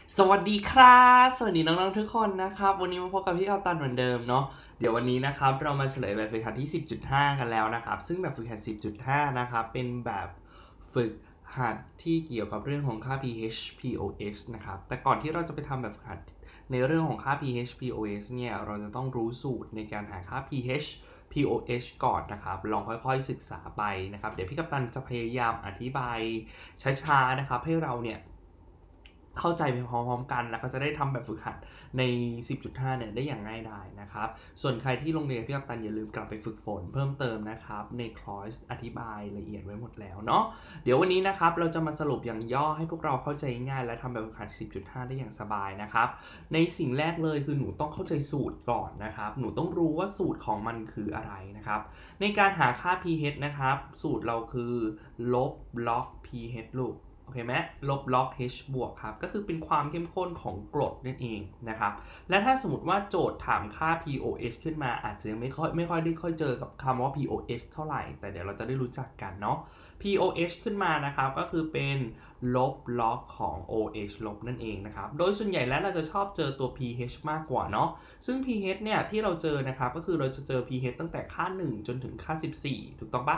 สวัสดีครับสวัสดีน้องๆทุกคนนะครับวันนี้มาพบกับพี่กัปตันเหมือนเดิมเนาะเดี๋ยววันนี้นะครับเรามาเฉลยแบบฝึกหัดที่ 10.5 กันแล้วนะครับซึ่งแบบฝึกหัด 10.5 นะครับเป็นแบบฝึกหัดที่เกี่ยวกับเรื่องของค่า pH pOH นะครับแต่ก่อนที่เราจะไปทำแบบฝึกหัดในเรื่องของค่า pH pOH เนี่ยเราจะต้องรู้สูตรในการหาค่า pH pOH ก่อนนะครับลองค่อยๆศึกษาไปนะครับเดี๋ยวพี่กัปตันจะพยายามอธิบายช้าๆนะครับให้เราเนี่ยเข้าใจไปพร้อมๆกันแล้วก็จะได้ทำแบบฝึกหัดใน 10.5 เนี่ยได้อย่างง่ายดายนะครับส่วนใครที่โรงเรียนพี่กัปตันอย่าลืมกลับไปฝึกฝนเพิ่มเติมนะครับในคอร์สอธิบายละเอียดไว้หมดแล้วเนาะเดี๋ยววันนี้นะครับเราจะมาสรุปอย่างย่อให้พวกเราเข้าใจง่ายและทำแบบฝึกหัด 10.5 ได้อย่างสบายนะครับในสิ่งแรกเลยคือหนูต้องเข้าใจสูตรก่อนนะครับหนูต้องรู้ว่าสูตรของมันคืออะไรนะครับในการหาค่า pH นะครับสูตรเราคือลบล็อก pH ลูกโอเคไหมลบล็อก H บวกครับก็คือเป็นความเข้มข้นของกรดนั่นเองนะครับและถ้าสมมติว่าโจทย์ถามค่า pOH ขึ้นมาอาจจะไม่ค่อยได้เจอกับคำว่า pOH เท่าไหร่แต่เดี๋ยวเราจะได้รู้จักกันเนาะ pOH ขึ้นมานะครับก็คือเป็นลบล็อกของ OH ลบนั่นเองนะครับโดยส่วนใหญ่แล้วเราจะชอบเจอตัว pH มากกว่าเนาะซึ่ง pH เนี่ยที่เราเจอนะครับก็คือเราจะเจอ pH ตั้งแต่ค่า 1 จนถึงค่า 14ถูกต้องปะ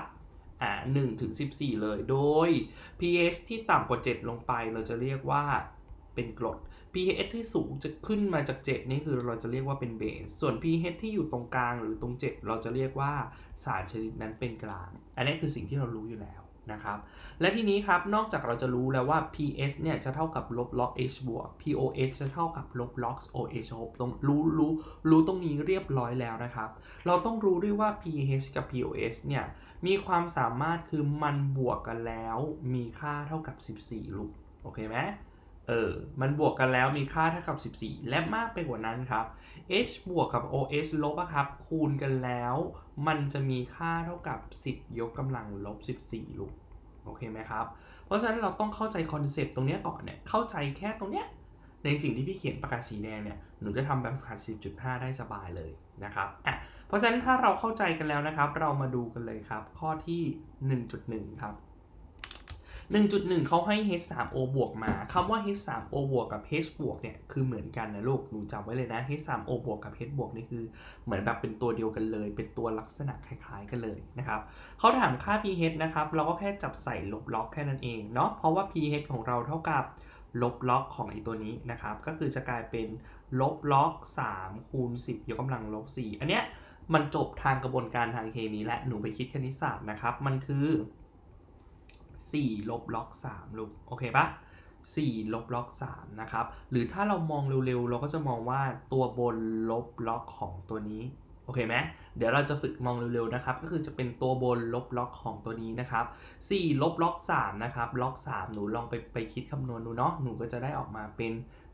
1 ถึง 14 เลยโดย pH ที่ต่ำกว่า 7 ลงไปเราจะเรียกว่าเป็นกรด pH ที่สูงจะขึ้นมาจาก 7 นี่คือเราจะเรียกว่าเป็นเบสส่วน pH ที่อยู่ตรงกลางหรือตรง 7 เราจะเรียกว่าสารชนิดนั้นเป็นกลางอันนี้คือสิ่งที่เรารู้อยู่แล้วนะครับและทีนี้ครับนอกจากเราจะรู้แล้วว่า pH เนี่ยจะเท่ากับลบล็อก H บวก pOH จะเท่ากับลบล็อก OH ลบตรงรู้ตรงนี้เรียบร้อยแล้วนะครับเราต้องรู้ด้วยว่า pH กับ pOH เนี่ยมีความสามารถคือมันบวกกันแล้วมีค่าเท่ากับ 14 ลูกโอเคไหมมันบวกกันแล้วมีค่าเท่ากับ 14 และมากไปกว่านั้นครับ H บวกกับ OH ลบครับคูณกันแล้วมันจะมีค่าเท่ากับ 10 ยกกำลังลบ 14 ลูกโอเคไหมครับเพราะฉะนั้นเราต้องเข้าใจคอนเซปต์ตรงนี้ก่อนเนี่ยเข้าใจแค่ตรงเนี้ยในสิ่งที่พี่เขียนประกาศสีแดงเนี่ยหนูจะทำแบบฝึกหัด 10.5 ได้สบายเลยนะครับเพราะฉะนั้นถ้าเราเข้าใจกันแล้วนะครับเรามาดูกันเลยครับข้อที่ 1.1 ครับ 1.1 เขาให้ H3O บวกมาคำว่า H3O บวกกับ H บวกเนี่ยคือเหมือนกันนะลูกหนูจำไว้เลยนะ H3O บวกกับ H บวกนี่คือเหมือนแบบเป็นตัวเดียวกันเลยเป็นตัวลักษณะคล้ายๆกันเลยนะครับเขาถามค่า pH นะครับเราก็แค่จับใส่ลบล็อกแค่นั้นเองเนาะเพราะว่า pH ของเราเท่ากับลบล็อกของไอตัวนี้นะครับก็คือจะกลายเป็นลบล็อก3คูณ10ยกกำลังลบ4อันเนี้ยมันจบทางกระบวนการทางเคมีและหนูไปคิดคณิตศาสตร์นะครับมันคือ4 ลบล็อก 3 ลูกโอเคปะ4 ลบล็อก 3 นะครับหรือถ้าเรามองเร็วๆเราก็จะมองว่าตัวบนลบล็อกของตัวนี้โอเคไหมเดี๋ยวเราจะฝึกมองเร็วๆนะครับก็คือจะเป็นตัวบนลบล็อกของตัวนี้นะครับ4 ลบล็อก 3 นะครับล็อก 3 หนูลองไปคิดคำนวณดูเนาะหนูก็จะได้ออกมาเป็น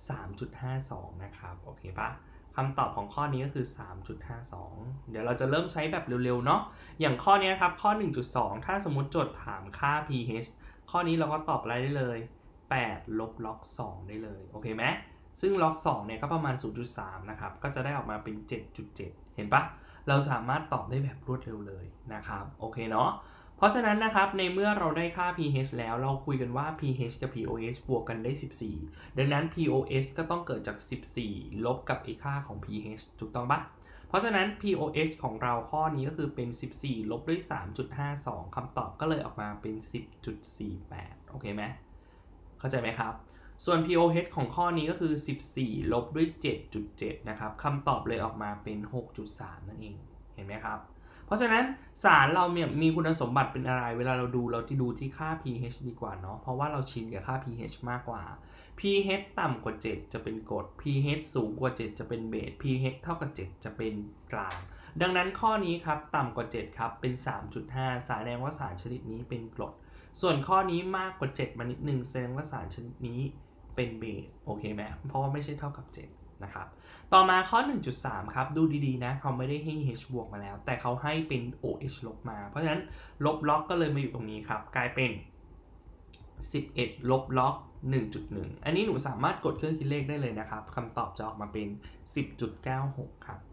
3.52 นะครับโอเคปะคำตอบของข้อนี้ก็คือ 3.52 เดี๋ยวเราจะเริ่มใช้แบบเร็วๆเนาะอย่างข้อนี้ครับข้อ 1.2 ถ้าสมมติโจทย์ถามค่า pH ข้อนี้เราก็ตอบอะไรได้เลย8 ลบล็อก 2 ได้เลยโอเคไหมซึ่งล็อก 2 เนี่ยก็ประมาณ 0.3 นะครับก็จะได้ออกมาเป็น 7.7 เห็นปะเราสามารถตอบได้แบบรวดเร็วเลยนะครับโอเคเนาะเพราะฉะนั้นนะครับในเมื่อเราได้ค่า pH แล้วเราคุยกันว่า pH กับ pOH บวกกันได้ 14 ดังนั้น pOH ก็ต้องเกิดจาก 14 ลบกับค่าของ pH ถูกต้องปะเพราะฉะนั้น pOH ของเราข้อนี้ก็คือเป็น 14 ลบด้วย 3.52 คำตอบก็เลยออกมาเป็น 10.48 โอเคไหมเข้าใจไหมครับส่วน pOH ของข้อนี้ก็คือ 14 ลบด้วย 7.7 นะครับคำตอบเลยออกมาเป็น 6.3 นั่นเองเห็นไหมครับเพราะฉะนั้นสารเราเนี่ยมีคุณสมบัติเป็นอะไรเวลาเราดูที่ค่า pH ดีกว่าเนาะเพราะว่าเราชินกับค่า pH มากกว่า pH ต่ำกว่า 7 จะเป็นกรด pH สูงกว่า 7 จะเป็นเบส pH เท่ากับ 7 จะเป็นกลางดังนั้นข้อนี้ครับต่ำกว่า 7 ครับเป็น 3.5 แสดงว่าสารชนิดนี้เป็นกรดส่วนข้อนี้มากกว่า 7 มานิดนึงแสดงว่าสารชนิดนี้เป็นเบสโอเคไหมเพราะว่าไม่ใช่เท่ากับ 7 นะครับต่อมาข้อ 1.3 ครับดูดีๆนะเขาไม่ได้ให้ H บวกมาแล้วแต่เขาให้เป็น OH ลบมาเพราะฉะนั้นลบล็อกก็เลยมาอยู่ตรงนี้ครับกลายเป็น11 ลบล็อก 1.1 อันนี้หนูสามารถกดเครื่องคิดเลขได้เลยนะครับคำตอบจะออกมาเป็น 10.96 ครับ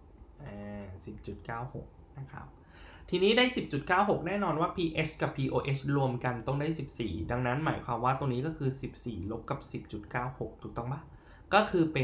10.96 นะครับทีนี้ได้ 10.96 แน่นอนว่า pH กับ pOH รวมกันต้องได้ 14 ดังนั้นหมายความว่าตรงนี้ก็คือ 14 ลบกับ 10.96 ถูกต้องปะก็คือเป็น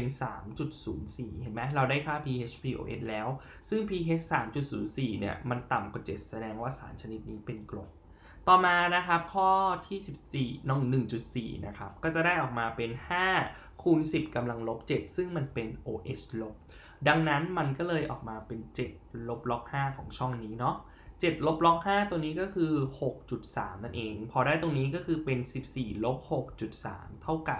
3.04 เห็นไหมเราได้ค่า pH pOS แล้วซึ่ง pH 3.04 เนี่ยมันต่ำกว่า 7 แสดงว่าสารชนิดนี้เป็นกรดต่อมานะครับข้อที่ 14 1.4 นะครับก็จะได้ออกมาเป็น 5 คูณ 10 กำลังลบ 7 ซึ่งมันเป็น OH ลบดังนั้นมันก็เลยออกมาเป็น 7 ลบล็อก 5 ของช่องนี้เนาะ7 ลบล็อก 5 ตัวนี้ก็คือ 6.3 นั่นเองพอได้ตรงนี้ก็คือเป็น 14 ลบ 6.3 เท่ากับ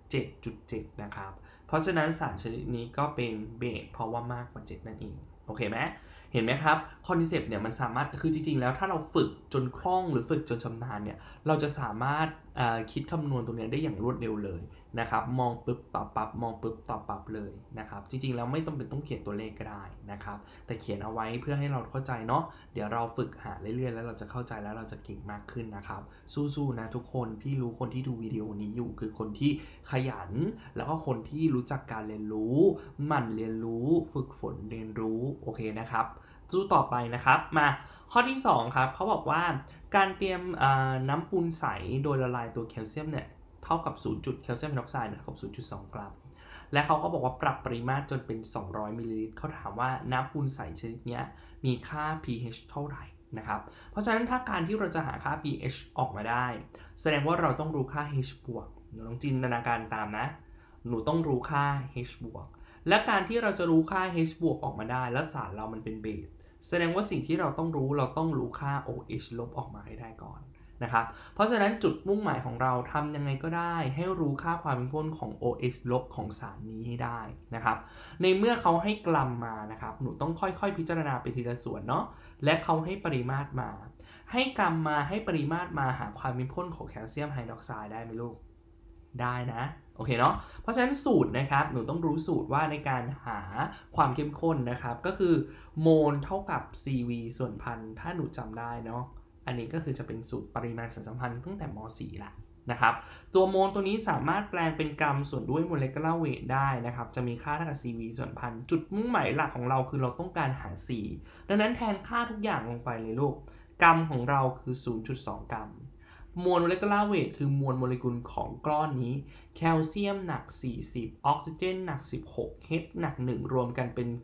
7.7 นะครับเพราะฉะนั้นสารชนิดนี้ก็เป็นเบสเพราะว่ามากกว่า 7 นั่นเองโอเคไหมเห็นไหมครับคอนเซปต์เนี่ยมันสามารถคือจริงๆแล้วถ้าเราฝึกจนคล่องหรือฝึกจนชำนาญเนี่ยเราจะสามารถคิดคำนวณตรงนี้ได้อย่างรวดเร็วเลยนะครับมองปุ๊บตอบปั๊บมองปุ๊บตอบปั๊บเลยนะครับจริงๆแล้วไม่ต้องเป็นต้องเขียนตัวเลขก็ได้นะครับแต่เขียนเอาไว้เพื่อให้เราเข้าใจเนาะเดี๋ยวเราฝึกหาเรื่อยๆแล้วเราจะเข้าใจแล้วเราจะเก่งมากขึ้นนะครับสู้ๆนะทุกคนพี่รู้คนที่ดูวิดีโอนี้อยู่คือคนที่ขยันแล้วก็คนที่รู้จักการเรียนรู้หมั่นเรียนรู้ฝึกฝนเรียนรู้โอเคนะครับสู้ต่อไปนะครับมาข้อที่2ครับเขาบอกว่าการเตรียมน้ำปูนใสโดยละลายตัวแคลเซียมเนี่ยเท่ากับ0แคลเซียมไฮดรอกไซด์เท่ากับ 0.2 กรัมและเขาก็บอกว่าปรับปริมาตรจนเป็น200มิลลิลิตรเขาถามว่าน้ำปูนใสชนิดนี้มีค่า pH เท่าไหร่นะครับเพราะฉะนั้นถ้าการที่เราจะหาค่า pH ออกมาได้แสดงว่าเราต้องรู้ค่า H บวกหนูลองจินตนาการตามนะหนูต้องรู้ค่า H บวกและการที่เราจะรู้ค่า H บวกออกมาได้และสารเรามันเป็นเบสแสดงว่าสิ่งที่เราต้องรู้ค่า OH ลบออกมาให้ได้ก่อนนะครับเพราะฉะนั้นจุดมุ่งหมายของเราทำยังไงก็ได้ให้รู้ค่าความเข้มข้นของ OH ลบของสารนี้ให้ได้นะครับในเมื่อเขาให้กรัมมานะครับหนูต้องค่อยๆพิจารณาไปทีละส่วนเนาะและเขาให้ปริมาตรมาให้กรัมมาให้ปริมาตรมาหาความเข้มข้นของแคลเซียมไฮดรอกไซด์ได้ไหมลูกได้นะโอเคเนาะเพราะฉะนั้นสูตรนะครับหนูต้องรู้สูตรว่าในการหาความเข้มข้นนะครับก็คือโมลเท่ากับ CV ส่วนพันถ้าหนูจำได้เนาะอันนี้ก็คือจะเป็นสูตรปริมาณสารสัมพันธ์ตั้งแต่ม .4 ละนะครับตัวโมลตัวนี้สามารถแปลงเป็นกรัมส่วนด้วยโมเลกุลาร์เวทได้นะครับจะมีค่าเท่ากับ CV ส่วนพันจุดมุ่งหมายหลักของเราคือเราต้องการหา C ดังนั้นแทนค่าทุกอย่างลงไปเลยลูกกรัมของเราคือ 0.2 กรัมมวลโมเลกุลาร์เวทคือมวลโมเลกุลของก้อนนี้แคลเซียมหนัก40ออกซิเจนหนัก16 H หนัก1รวมกันเป็น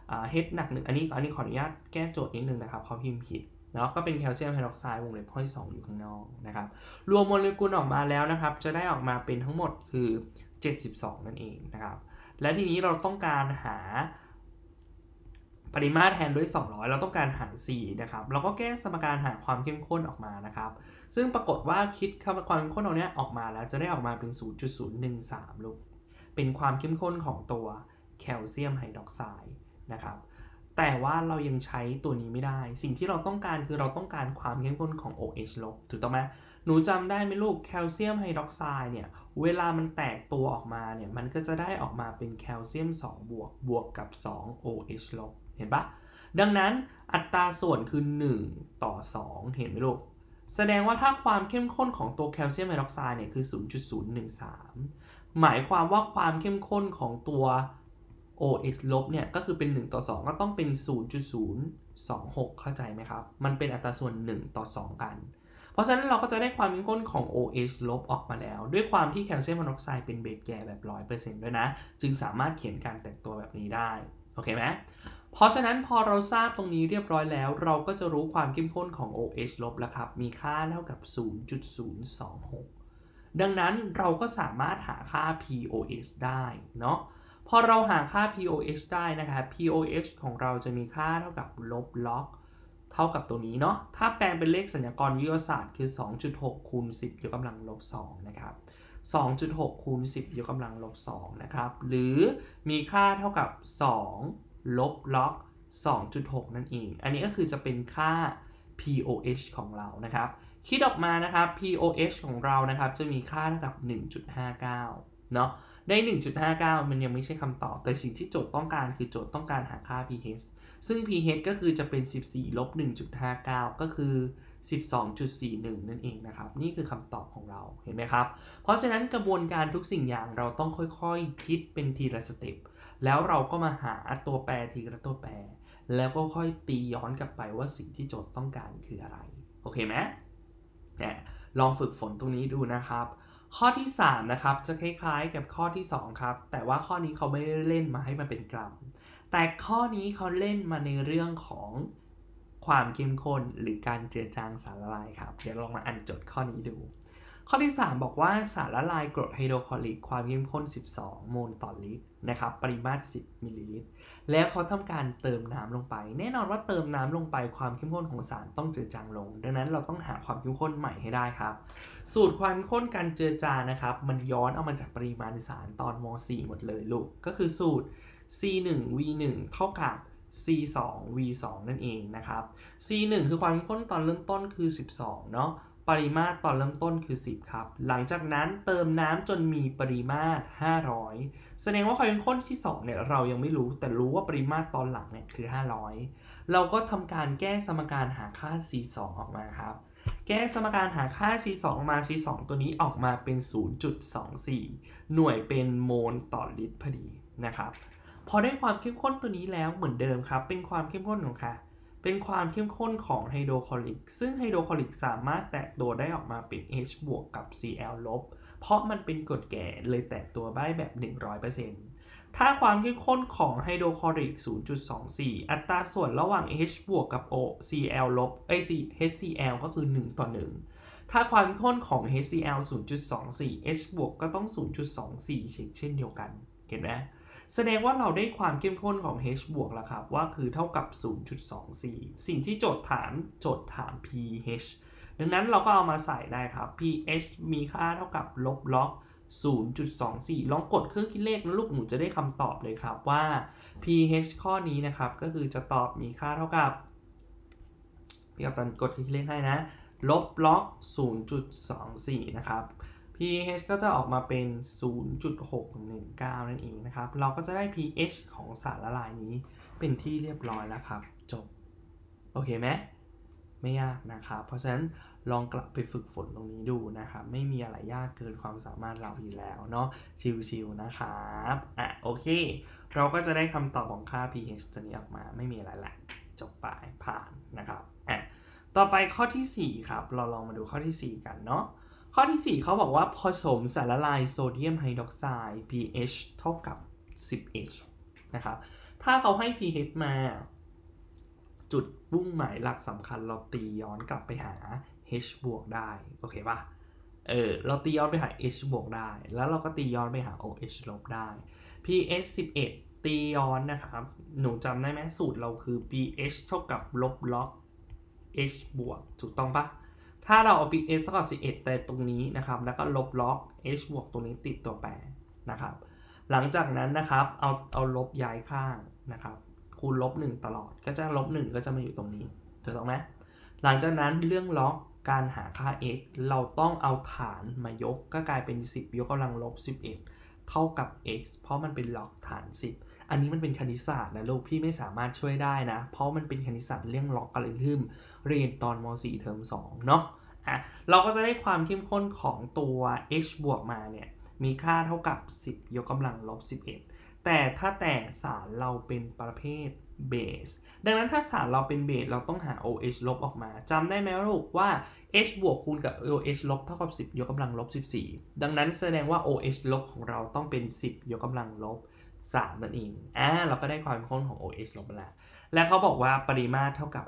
H หนัก1อันนี้ขออนุญาตแก้โจทย์นิดนึงนะครับเขาพิมพ์ผิดเนาะก็เป็นแคลเซียมไฮดรอกไซด์วงเล็บข้อที่2อยู่ข้างนอกนะครับรวมโมเลกุลออกมาแล้วนะครับจะได้ออกมาเป็นทั้งหมดคือ72นั่นเองนะครับและทีนี้เราต้องการหาปริมาตรแทนด้วย200เราต้องการหา C นะครับเราก็แก้สมการหาความเข้มข้นออกมานะครับซึ่งปรากฏว่าคิดความเข้มข้นตรงนี้ออกมาแล้วจะได้ออกมาเป็น 0.013 ลูกเป็นความเข้มข้นของตัวแคลเซียมไฮดรอกไซด์นะครับแต่ว่าเรายังใช้ตัวนี้ไม่ได้สิ่งที่เราต้องการคือเราต้องการความเข้มข้นของ OH ลบถูกต้องไหมหนูจำได้ไหมลูกแคลเซียมไฮดรอกไซด์เนี่ยเวลามันแตกตัวออกมาเนี่ยมันก็จะได้ออกมาเป็นแคลเซียม2บวกกับ2 OH ลบเห็นปะดังนั้นอัตราส่วนคือ1ต่อ2เห็นไหมลูกแสดงว่าถ้าความเข้มข้นของตัวแคลเซียมไฮดรอกไซด์เนี่ยคือ 0.013 หมายความว่าความเข้มข้นของตัว OH ลบเนี่ยก็คือเป็น1ต่อ2ก็ต้องเป็น 0.026 เข้าใจไหมครับมันเป็นอัตราส่วน1ต่อ2กันเพราะฉะนั้นเราก็จะได้ความเข้มข้นของ OH ลบออกมาแล้วด้วยความที่แคลเซียมไฮดรอกไซด์เป็นเบสแก่แบบ 100% ด้วยนะจึงสามารถเขียนการแตกตัวแบบนี้ได้โอเคไหมเพราะฉะนั้นพอเราทราบตรงนี้เรียบร้อยแล้วเราก็จะรู้ความเข้มข้นของ OH ลบแล้วครับมีค่าเท่ากับ 0.026 ดังนั้นเราก็สามารถหาค่า pOH ได้เนาะพอเราหาค่า pOH ได้นะครับ pOH ของเราจะมีค่าเท่ากับลบล็อกเท่ากับตัวนี้เนาะถ้าแปลงเป็นเลขสัญญากรวิทยาศาสตร์คือ 2.6 คูณ 10 ยกกำลังลบ 2 นะครับ 2.6 คูณ 10 ยกกำลังลบ 2 นะครับหรือมีค่าเท่ากับ2ลบล็อก 2.6 นั่นเองอันนี้ก็คือจะเป็นค่า pOH ของเรานะครับคิดออกมานะครับ pOH ของเรานะครับจะมีค่าเท่ากับ 1.59 เนาะได้ 1.59 มันยังไม่ใช่คำตอบแต่สิ่งที่โจทย์ต้องการคือโจทย์ต้องการหาค่า pH ซึ่ง pH ก็คือจะเป็น 14 ลบ 1.59 ก็คือ 12.41 นั่นเองนะครับนี่คือคำตอบของเราเห็นไหมครับเพราะฉะนั้นกระบวนการทุกสิ่งอย่างเราต้องค่อยๆคิดเป็นทีละสเต็ปแล้วเราก็มาหาตัวแปรทีละตัวแปรแล้วก็ค่อยตีย้อนกลับไปว่าสิ่งที่โจทย์ต้องการคืออะไรโอเคไหมเนี่ยลองฝึกฝนตรงนี้ดูนะครับข้อที่3นะครับจะคล้ายๆกับข้อที่2ครับแต่ว่าข้อนี้เขาไม่ได้เล่นมาให้มันเป็นกรัมแต่ข้อนี้เขาเล่นมาในเรื่องของความเข้มข้นหรือการเจือจางสารละลายครับเดี๋ยวลองมาอ่านโจทย์ข้อนี้ดูข้อที่3บอกว่าสารละลายกรดไฮโดรคลอริกความเข้มข้น12โมลต่อลิตรนะครับปริมาตร10มิลลิลิตรแล้วเขาทำการเติมน้ำลงไปแน่นอนว่าเติมน้ำลงไปความเข้มข้นของสารต้องเจือจางลงดังนั้นเราต้องหาความเข้มข้นใหม่ให้ได้ครับสูตรความเข้มข้นการเจือจางนะครับมันย้อนเอามาจากปริมาณสารตอนม .4 หมดเลยลูกก็คือสูตร C1V1 เท่ากับ C2V2 นั่นเองนะครับ C1 คือความเข้มข้นตอนเริ่มต้นคือ12เนาะปริมาตรตอนเริ่มต้นคือ10ครับหลังจากนั้นเติมน้ำจนมีปริมาตร500แสดงว่าความเข้มข้นที่2เนี่ยเรายังไม่รู้แต่รู้ว่าปริมาตรตอนหลังเนี่ยคือ500เราก็ทำการแก้สมการหาค่า C2 ออกมาครับแก้สมการหาค่า C2 ออกมา C2 ตัวนี้ออกมาเป็น 0.24 หน่วยเป็นโมลต่อลิตรพอดีนะครับพอได้ความเข้มข้นตัวนี้แล้วเหมือนเดิมครับเป็นความเข้มข้นของค่ะเป็นความเข้มข้นของไฮโดรคลอริกซึ่งไฮโดรคลอริกสามารถแตกตัวได้ออกมาเป็น H บวกกับ Cl ลบเพราะมันเป็นกรดแก่เลยแตกตัวได้แบบ 100%ถ้าความเข้มข้นของไฮโดรคลอริก 0.24 อัตราส่วนระหว่าง H บวกกับ Cl ลบHCl ก็คือ 1 ต่อ 1 ถ้าความเข้มข้นของ HCl 0.24 H บวกก็ต้อง 0.24 เช่นเดียวกันเห็นไหมแสดงว่าเราได้ความเข้มข้นของ H บวกแล้วครับว่าคือเท่ากับ 0.24 สิ่งที่โจทย์ถาม pH ดังนั้นเราก็เอามาใส่ได้ครับ pH มีค่าเท่ากับลบล็อก 0.24 ลองกดเครื่องคิดเลขนะลูกหนูจะได้คำตอบเลยครับว่า pH ข้อนี้นะครับก็คือจะตอบมีค่าเท่ากับพี่กัปตันกดเครื่องคิดเลขให้นะลบล็อก 0.24 นะครับpH ก็จะออกมาเป็น 0.619 นั่นเองนะครับเราก็จะได้ pH ของสารละลายนี้เป็นที่เรียบร้อยแล้วครับจบโอเคไหมไม่ยากนะครับเพราะฉะนั้นลองกลับไปฝึกฝนตรงนี้ดูนะครับไม่มีอะไรยากเกินความสามารถเราอยู่แล้วเนาะชิวๆนะครับโอเคเราก็จะได้คำตอบของค่า pH ตัวนี้ออกมาไม่มีอะไรแหละจบไปผ่านนะครับต่อไปข้อที่4ครับเราลองมาดูข้อที่4กันเนาะข้อที่4เขาบอกว่าผสมสารละลายโซเดียมไฮดรอกไซด์ pH เท่ากับ 10H นะครับถ้าเขาให้ pH มาจุดมุ่งหมายหลักสำคัญเราตีย้อนกลับไปหา H บวกได้โอเคป่ะเราตีย้อนไปหา H บวกได้แล้วเราก็ตีย้อนไปหา OH ลบได้ pH 11ตีย้อนนะครับหนูจำได้ไหมสูตรเราคือ pH เท่ากับลบล็อก H บวกถูกต้องปะถ้าเราเอา pH เท่ากับ11แต่ตรงนี้นะครับแล้วก็ลบล็อก H บวกตรงนี้ติดตัวแปรนะครับหลังจากนั้นนะครับเอาลบย้ายข้างนะครับคูณลบ1ตลอดก็จะลบ1ก็จะมาอยู่ตรงนี้ถูกต้องไหมหลังจากนั้นเรื่องล็อกการหาค่า x เราต้องเอาฐานมายกก็กลายเป็น10ยกกำลังลบ11เท่ากับ x เพราะมันเป็นล็อกฐาน10อันนี้มันเป็นคณิตศาสตร์นะลูกพี่ไม่สามารถช่วยได้นะเพราะมันเป็นคณิตศาสตร์เรื่องล็อกอัลกอริทึมเรียนตอนม .4 เทอม2เนาะเราก็จะได้ความเข้มข้นของตัว h บวกมาเนี่ยมีค่าเท่ากับ10ยกกำลังลบ11แต่ถ้าสารเราเป็นประเภทเบสดังนั้นถ้าสารเราเป็นเบสเราต้องหา OH ลบออกมาจำได้ไหมลูกว่า H บวกคูณกับ OH ลบเท่ากับ10ยกกำลังลบ14ดังนั้นแสดงว่า OH ลบของเราต้องเป็น10ยกกำลังลบ3นั่นเองเราก็ได้ความเข้มข้นของ OH ลบมาแล้วและเขาบอกว่าปริมาตรเท่ากับ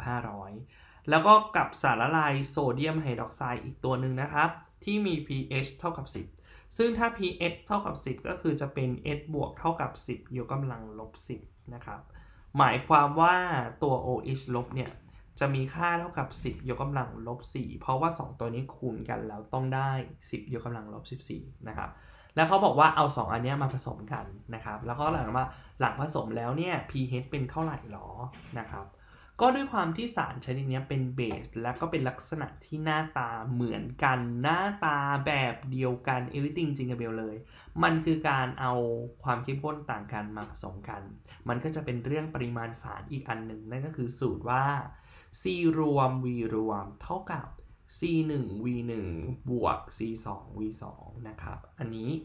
500แล้วก็กับสารละลายโซเดียมไฮดรอกไซด์อีกตัวหนึ่งนะครับที่มี pH เท่ากับ10ซึ่งถ้า pH เท่ากับ10ก็คือจะเป็น H บวกเท่ากับ10ยกกำลังลบ10นะครับหมายความว่าตัว OH ลบเนี่ยจะมีค่าเท่ากับ10ยกกำลังลบ4เพราะว่า2ตัวนี้คูณกันแล้วต้องได้10ยกกำลังลบ14นะครับแล้วเขาบอกว่าเอา2อันนี้มาผสมกันนะครับแล้วก็หลังผสมแล้วเนี่ย pH เป็นเท่าไหร่หรอนะครับก็ด้วยความที่สารชนิดนี้เป็นเบสและก็เป็นลักษณะที่หน้าตาเหมือนกันหน้าตาแบบเดียวกัน everything จริงกับเบลเลยมันคือการเอาความเข้มข้นต่างกันมาผสมกันมันก็จะเป็นเรื่องปริมาณสารอีกอันหนึ่งนั่นก็คือสูตรว่า C รวม V รวมเท่ากับ C1 V1 บวก C2 V2 นะครับอันนี้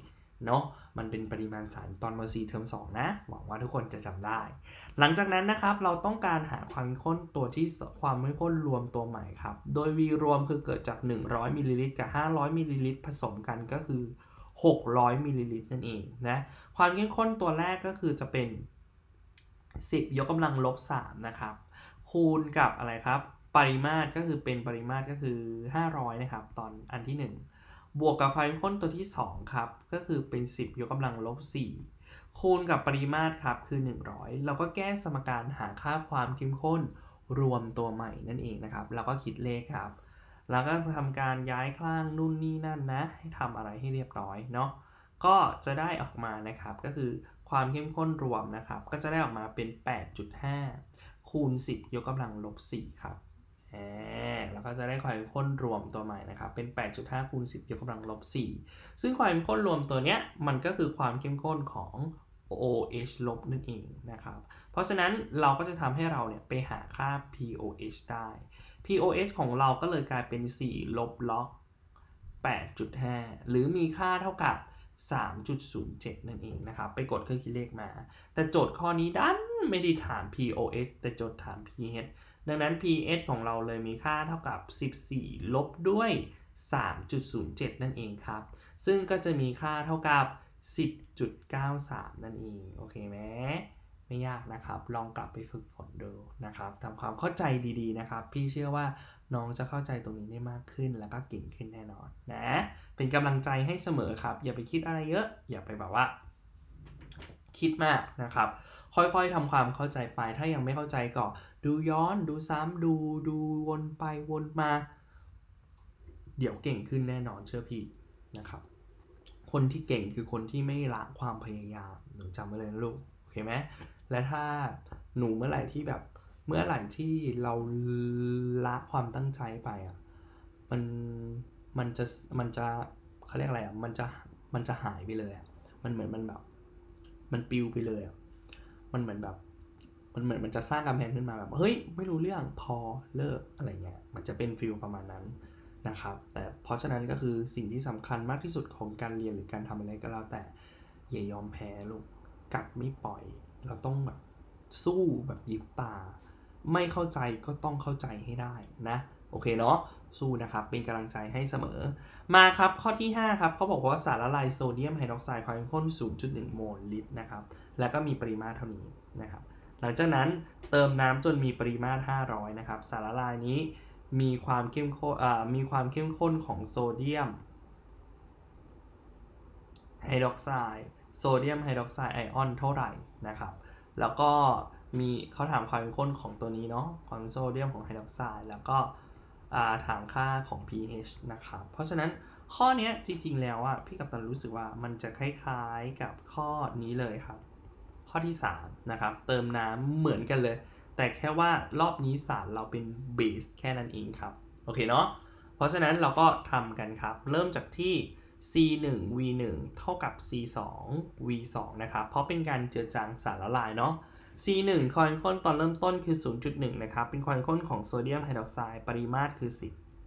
เนาะมันเป็นปริมาณสารตอนม.4 เทอม 2นะหวังว่าทุกคนจะจำได้หลังจากนั้นนะครับเราต้องการหาความเข้มข้นตัวที่ความเข้มข้นรวมตัวใหม่ครับโดย V รวมคือเกิดจาก100มิลลิลิตรกับ500มิลลิลิตรผสมกันก็คือ600มิลลิลิตรนั่นเองนะความเข้มข้นตัวแรกก็คือจะเป็น10 ยกกำลังลบ 3นะครับคูณกับอะไรครับปริมาตรก็คือเป็นปริมาตรก็คือ500นะครับตอนอันที่1บวกกับความเข้มข้นตัวที่2ครับก็คือเป็น10 ยกกำลังลบ 4คูณกับปริมาตรครับคือ100เราก็แก้สมการหาค่าความเข้มข้นรวมตัวใหม่นั่นเองนะครับแล้วก็คิดเลขครับแล้วก็ทำการย้ายข้างนู่นนี่นั่นนะให้ทำอะไรให้เรียบร้อยเนาะก็จะได้ออกมานะครับก็คือความเข้มข้นรวมนะครับก็จะได้ออกมาเป็น 8.5 คูณ 10 ยกกำลังลบ 4ครับแล้วก็จะได้ความเข้มข้นรวมตัวใหม่นะครับเป็น 8.5 คูณ 10 ยกกำลังลบ 4ซึ่งความเข้มข้นรวมตัวเนี้ยมันก็คือความเข้มข้นของ OH ลบนั่นเองนะครับเพราะฉะนั้นเราก็จะทำให้เราเนี่ยไปหาค่า POH ได้ POH ของเราก็เลยกลายเป็น4ลบล็อก 8.5 หรือมีค่าเท่ากับ 3.07 นั่นเองนะครับไปกดเครื่องคิดเลขมาแต่โจทย์ข้อนี้ดันไม่ได้ถาม POH แต่โจทย์ถาม pH ดังนั้น pH ของเราเลยมีค่าเท่ากับ14ลบด้วย 3.07 นั่นเองครับซึ่งก็จะมีค่าเท่ากับ 10.93 นั่นเองโอเคไหมไม่ยากนะครับลองกลับไปฝึกฝนดูนะครับทำความเข้าใจดีๆนะครับพี่เชื่อว่าน้องจะเข้าใจตรงนี้ได้มากขึ้นแล้วก็เก่งขึ้นแน่นอนนะเป็นกำลังใจให้เสมอครับอย่าไปคิดอะไรเยอะอย่าไปแบบว่าคิดมากนะครับค่อยๆทำความเข้าใจไปถ้ายังไม่เข้าใจก็ดูย้อนดูซ้ำดูวนไปวนมาเดี๋ยวเก่งขึ้นแน่นอนเชื่อพี่นะครับคนที่เก่งคือคนที่ไม่ละความพยายามหนูจำไว้เลยนะลูกโอเคไหมและถ้าหนูเมื่อไหร่ที่เราละความตั้งใจไปอ่ะมันจะเขาเรียกอะไรอ่ะมันจะหายไปเลยอ่ะมันเหมือนมันแบบมันปิวไปเลยอ่ะมันเหมือนมันจะสร้างกำแพงขึ้นมาแบบเฮ้ยไม่รู้เรื่องพอเลิกอะไรเงี้ยมันจะเป็นฟิลประมาณนั้นนะครับแต่เพราะฉะนั้นก็คือสิ่งที่สำคัญมากที่สุดของการเรียนหรือการทำอะไรก็แล้วแต่อย่ายอมแพ้ลูกกัดไม่ปล่อยเราต้องแบบสู้แบบยิบตาไม่เข้าใจก็ต้องเข้าใจให้ได้นะโอเคเนาะสู้นะครับเป็นกำลังใจให้เสมอมาครับข้อที่5ครับเขาบอกว่าสารละลายโซเดียมไฮดรอกไซด์ความเข้มข้น 0.1 โมลลิตรนะครับแล้วก็มีปริมาตรเท่านี้นะครับหลังจากนั้นเติมน้ำจนมีปริมาตร500นะครับสารละลายนี้มีความเข้มข้นของโซเดียมไฮดรอกไซด์ไอออนเท่าไหร่นะครับแล้วก็มีเขาถามความเข้มข้นของตัวนี้เนาะความโซเดียมของไฮดรอกไซด์แล้วก็ถามค่าของ pH นะครับเพราะฉะนั้นข้อนี้จริงๆแล้วพี่กัปตันรู้สึกว่ามันจะคล้ายๆกับข้อนี้เลยครับข้อที่3นะครับเติมน้ำเหมือนกันเลยแต่แค่ว่ารอบนี้สารเราเป็นเบสแค่นั้นเองครับโอเคเนาะเพราะฉะนั้นเราก็ทำกันครับเริ่มจากที่ C1V1 เท่ากับ C2V2 นะครับเพราะเป็นการเจือจางสารละลายเนาะ C1 ความเข้มข้นตอนเริ่มต้นคือ 0.1 นะครับเป็นความเข้มข้นของโซเดียมไฮดรอกไซด์ปริมาตรคือ10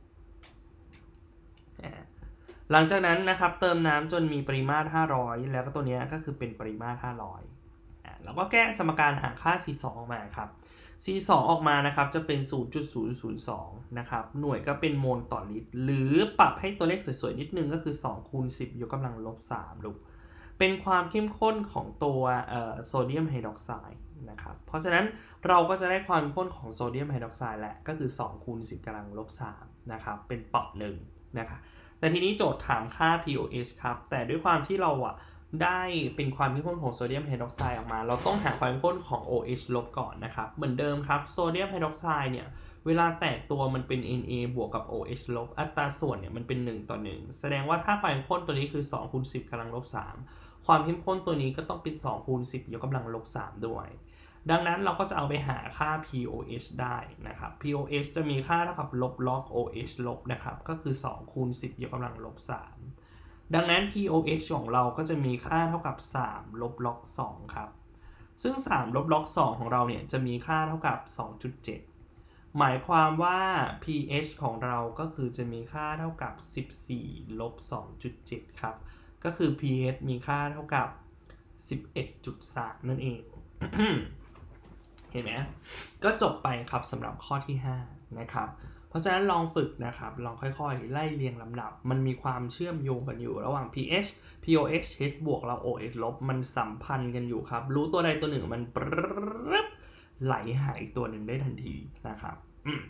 หลังจากนั้นนะครับเติมน้ำจนมีปริมาตร500แล้วก็ตัวนี้ก็คือเป็นปริมาตร500แล้วก็แก้สมการหาค่า C2 ออกมาครับ C2 ออกมานะครับจะเป็น 0.002 นะครับหน่วยก็เป็นโมลต่อลิตรหรือปรับให้ตัวเลขสวยๆนิดนึงก็คือ2คูณ10ยกกำลังลบ3ลูกเป็นความเข้มข้นของตัวโซเดียมไฮดรอกไซด์นะครับเพราะฉะนั้นเราก็จะได้ความเข้มข้นของโซเดียมไฮดรอกไซด์แหละก็คือ2คูณ10กำลังลบ3นะครับเป็นปอด1นะครับแต่ทีนี้โจทย์ถามค่า pOH ครับแต่ด้วยความที่เราได้เป็นความเข้มข้นของโซเดียมไฮดรอกไซด์ออกมาเราต้องหาความเข้มข้นของ OH ลบก่อนนะครับเหมือนเดิมครับโซเดียมไฮดรอกไซด์เนี่ยเวลาแตกตัวมันเป็น Na บวกกับ OH ลบอัตราส่วนเนี่ยมันเป็น1:1แสดงว่าถ้าความเข้มข้นตัวนี้คือ2คูณ10กำลังลบ3ความเข้มข้นตัวนี้ก็ต้องเป็น2คูณ10ยกกำลังลบ3ด้วยดังนั้นเราก็จะเอาไปหาค่า pOH ได้นะครับ pOH จะมีค่าเท่ากับลบล็อก OH ลบนะครับก็คือ2คูณ10ยกกำลังลบ3ดังนั้น pOH ของเราก็จะมีค่าเท่ากับ3ลบล็อก2ครับซึ่ง3ลบล็อก2ของเราเนี่ยจะมีค่าเท่ากับ 2.7 หมายความว่า pH ของเราก็คือจะมีค่าเท่ากับ14ลบ 2.7 ครับก็คือ pH มีค่าเท่ากับ 11.3 นั่นเอง เห็นไหมก็จบไปครับสำหรับข้อที่5นะครับเพราะฉะนั้นลองฝึกนะครับลองค่อยๆไล่เรียงลำดับมันมีความเชื่อมโยงกันอยู่ระหว่าง pH pOH H บวกแล้ว OH ลบมันสัมพันธ์กันอยู่ครับรู้ตัวใดตัวหนึ่งมันไหลหายอีกตัวหนึ่งได้ทันทีนะครับ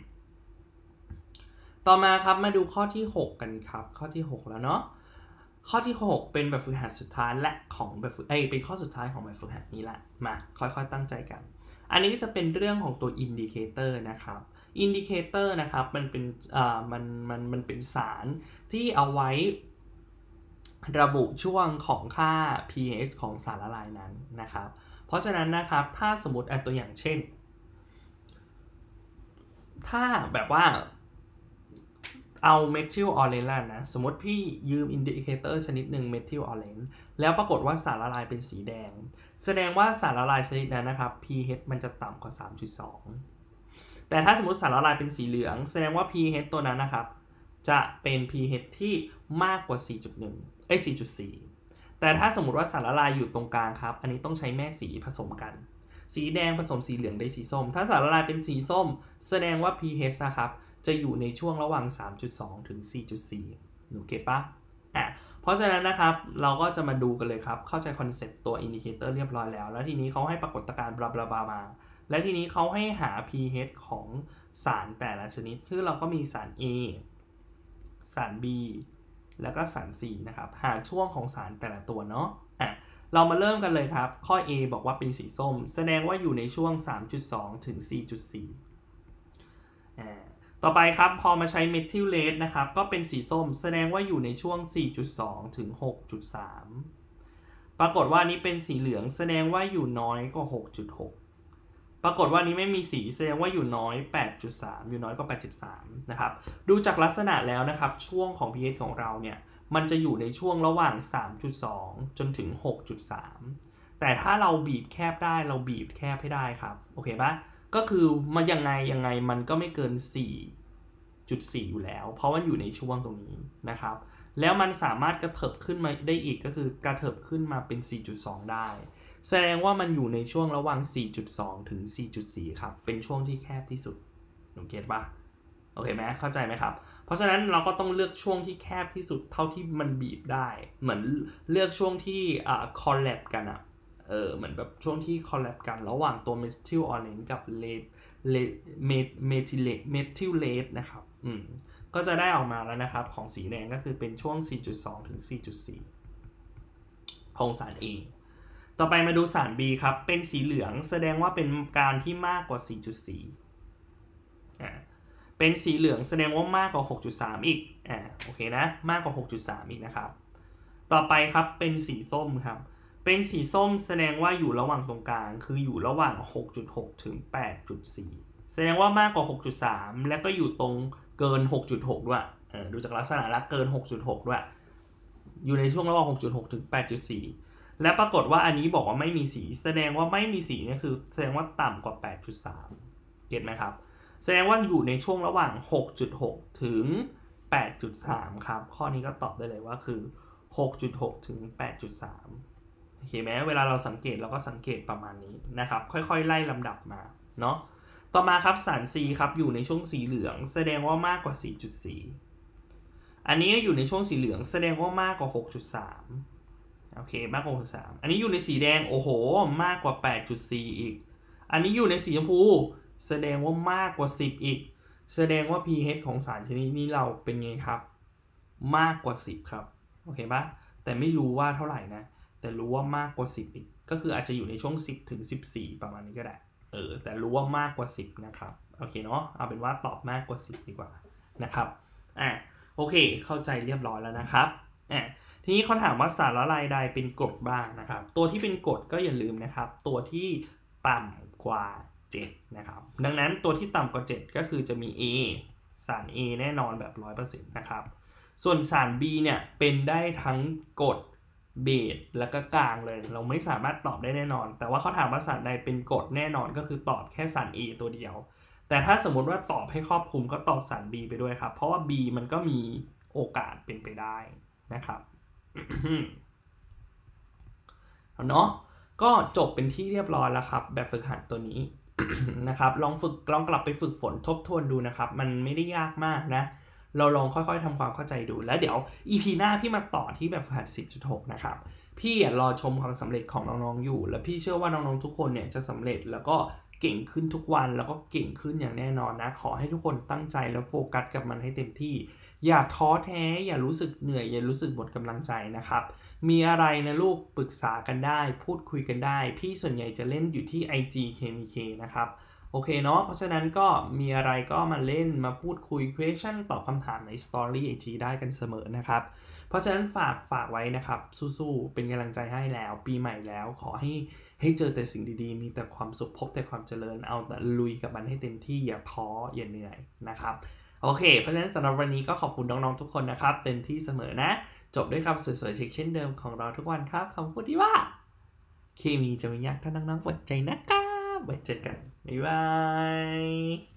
ต่อมาครับมาดูข้อที่6กันครับข้อที่6แล้วเนาะข้อที่6เป็นแบบฝึกหัดสุดท้ายและของแบบฝึกเป็นข้อสุดท้ายของแบบฝึกหัดนี้แหละมาค่อยๆตั้งใจกันอันนี้ก็จะเป็นเรื่องของตัว indicator นะครับ indicator นะครับมันเป็นมันเป็นสารที่เอาไว้ระบุช่วงของค่า pH ของสารละลายนั้นนะครับเพราะฉะนั้นนะครับถ้าสมมติตัวอย่างเช่นถ้าแบบว่าเอาเมทิลออเรนจ์นะสมมติพี่ยืมอินดิเคเตอร์ชนิดหนึ่งเมทิลออเรนจ์แล้วปรากฏว่าสารละลายเป็นสีแดงแสดงว่าสารละลายชนิดนั้นนะครับ pH มันจะต่ำกว่า 3.2 แต่ถ้าสมมติสารละลายเป็นสีเหลืองแสดงว่า pH ตัวนั้นนะครับจะเป็น pH ที่มากกว่า 4.4 แต่ถ้าสมมติว่าสารละลายอยู่ตรงกลางครับอันนี้ต้องใช้แม่สีผสมกันสีแดงผสมสีเหลืองได้สีส้มถ้าสารละลายเป็นสีส้มแสดงว่า pH นะครับจะอยู่ในช่วงระหว่าง 3.2 ถึง 4.4 หนูเก็ตปะเพราะฉะนั้นนะครับเราก็จะมาดูกันเลยครับเข้าใจคอนเซ็ปต์ตัวอินดิเคเตอร์เรียบร้อยแล้วแล้วทีนี้เขาให้ปรากฏการณ์บลาบลามาและทีนี้เขาให้หา pH ของสารแต่ละชนิดคือเราก็มีสาร A สาร B แล้วก็สาร C นะครับหาช่วงของสารแต่ละตัวเนาะเรามาเริ่มกันเลยครับข้อ A บอกว่าเป็นสีส้มแสดงว่าอยู่ในช่วง 3.2 ถึง 4.4 ต่อไปครับพอมาใช้เมทิลเลสนะครับก็เป็นสีส้มแสดงว่าอยู่ในช่วง 4.2 ถึง 6.3 ปรากฏว่านี้เป็นสีเหลืองแสดงว่าอยู่น้อยกว่า 6.6 ปรากฏว่านี้ไม่มีสีแสดงว่าอยู่น้อย 8.3 อยู่น้อยกว่า 8.3 นะครับดูจากลักษณะแล้วนะครับช่วงของ pH ของเราเนี่ยมันจะอยู่ในช่วงระหว่าง 3.2 จนถึง 6.3 แต่ถ้าเราบีบแคบได้เราบีบแคบให้ได้ครับโอเคปะก็คือมันยังไงมันก็ไม่เกิน 4.4 อยู่แล้วเพราะมันอยู่ในช่วงตรงนี้นะครับแล้วมันสามารถกระเถิบขึ้นมาได้อีกก็คือกระเถิบขึ้นมาเป็น 4.2 ได้แสดงว่ามันอยู่ในช่วงระหว่าง 4.2 ถึง 4.4 ครับเป็นช่วงที่แคบที่สุดหนูเก็ตปะโอเคไหมเข้าใจไหมครับเพราะฉะนั้นเราก็ต้องเลือกช่วงที่แคบที่สุดเท่าที่มันบีบได้เหมือนเลือกช่วงที่คอลแลบกันอะเหมือนแบบช่วงที่คอลแลบกันระหว่างตัวเมทิลออเรนจ์กับเมทิลเลสนะครับก็จะได้ออกมาแล้วนะครับของสีแดงก็คือเป็นช่วง 4.2 ถึง 4.4 ของสาร A ต่อไปมาดูสาร B ครับเป็นสีเหลืองแสดงว่าเป็นการที่มากกว่า 4.4 เป็นสีเหลืองแสดงว่ามากกว่า 6.3 อีกโอเคนะมากกว่า 6.3 อีกนะครับต่อไปครับเป็นสีส้มครับเป็นสีส้มแสดงว่าอยู่ระหว่างตรงกลางคืออยู่ระหว่าง 6.6 ถึง 8.4 แสดงว่ามากกว่า 6.3 และก็อยู่ตรงเกิน 6.6 ด้วยดูจากลักษณะแล้วเกิน 6.6 ด้วยอยู่ในช่วงระหว่าง 6.6 ถึง 8.4 และปรากฏว่าอันนี้บอกว่าไม่มีสีแสดงว่าไม่มีสีนี่คือแสดงว่าต่ำกว่า 8.3 เก็ทไหมครับแสดงว่าอยู่ในช่วงระหว่าง 6.6 ถึง 8.3 ครับข้อนี้ก็ตอบได้เลยว่าคือ 6.6 ถึง 8.3 โอเคไหมเวลาเราสังเกตเราก็สังเกตประมาณนี้นะครับค่อยๆไล่ลำดับมาเนาะต่อมาครับสาร C ครับอยู่ในช่วงสีเหลืองแสดงว่ามากกว่า 4.4 อันนี้อยู่ในช่วงสีเหลืองแสดงว่ามากกว่า 6.3 โอเคมากกว่า 6.3 อันนี้อยู่ในสีแดงโอ้โหมากกว่า 8.4 อีกอันนี้อยู่ในสีชมพูแสดงว่ามากกว่า 10 อีกแสดงว่า pH ของสารชนิดนี้เราเป็นไงครับมากกว่า 10 ครับโอเคปะแต่ไม่รู้ว่าเท่าไหร่นะแต่รู้ว่ามากกว่า 10 อีกก็คืออาจจะอยู่ในช่วง 10 ถึง 14 ประมาณนี้ก็ได้แต่รู้ว่ามากกว่า 10 นะครับโอเคเนาะเอาเป็นว่าตอบมากกว่า 10 ดีกว่านะครับโอเคเข้าใจเรียบร้อยแล้วนะครับทีนี้เขาถามว่าสารละลายใดเป็นกรดบ้างนะครับตัวที่เป็นกรดก็อย่าลืมนะครับตัวที่ต่ำกว่า7นะครับดังนั้นตัวที่ต่ำกว่า7ก็คือจะมี A สาร A แน่นอนแบบ 100% นะครับส่วนสาร B เนี่ยเป็นได้ทั้งกรดเบสแล้วก็กลางเลยเราไม่สามารถตอบได้แน่นอนแต่ว่าเขาถามว่าสารใดเป็นกรดแน่นอนก็คือตอบแค่สาร A ตัวเดียวแต่ถ้าสมมติว่าตอบให้ครอบคลุมก็ตอบสาร B ไปด้วยครับเพราะว่า B มันก็มีโอกาสเป็นไปได้นะครับเนาะก็จบเป็นที่เรียบร้อยแล้วครับแบบฝึกหัดตัวนี้ นะครับลองกลับไปฝึกฝนทบทวนดูนะครับมันไม่ได้ยากมากนะเราลองค่อยๆทำความเข้าใจดูแล้วเดี๋ยว EP หน้าพี่มาต่อที่แบบฝึกหัด 10.6 นะครับพี่รอชมความสำเร็จของน้องๆอยู่และพี่เชื่อว่าน้องๆทุกคนเนี่ยจะสำเร็จแล้วก็เก่งขึ้นทุกวันแล้วก็เก่งขึ้นอย่างแน่นอนนะขอให้ทุกคนตั้งใจแล้วโฟกัสกับมันให้เต็มที่อย่าท้อแท้อย่ารู้สึกเหนื่อยอย่ารู้สึกหมดกำลังใจนะครับมีอะไรนะลูกปรึกษากันได้พูดคุยกันได้พี่ส่วนใหญ่จะเล่นอยู่ที่ IG KMK นะครับโอเคเนาะเพราะฉะนั้นก็มีอะไรก็มาเล่นมาพูดคุย question ตอบคำถามใน Story IG ได้กันเสมอนะครับเพราะฉะนั้นฝากไว้นะครับสู้ๆเป็นกำลังใจให้แล้วปีใหม่แล้วขอให้เจอแต่สิ่งดีๆมีแต่ความสุขพบแต่ความเจริญเอาแต่ลุยกับมันให้เต็มที่อย่าท้ออย่าเหนื่อยนะครับโอเคเพราะฉะนั้นสำหรับวันนี้ก็ขอบคุณน้องๆทุกคนนะครับเต็มที่เสมอนะจบด้วยคำสวยๆเช่นเดิมของเราทุกวันครับคำพูดที่ว่าเคมีจะไม่ยากถ้าน้องๆปวดใจนะครับไว้เจอกันบ๊ายบาย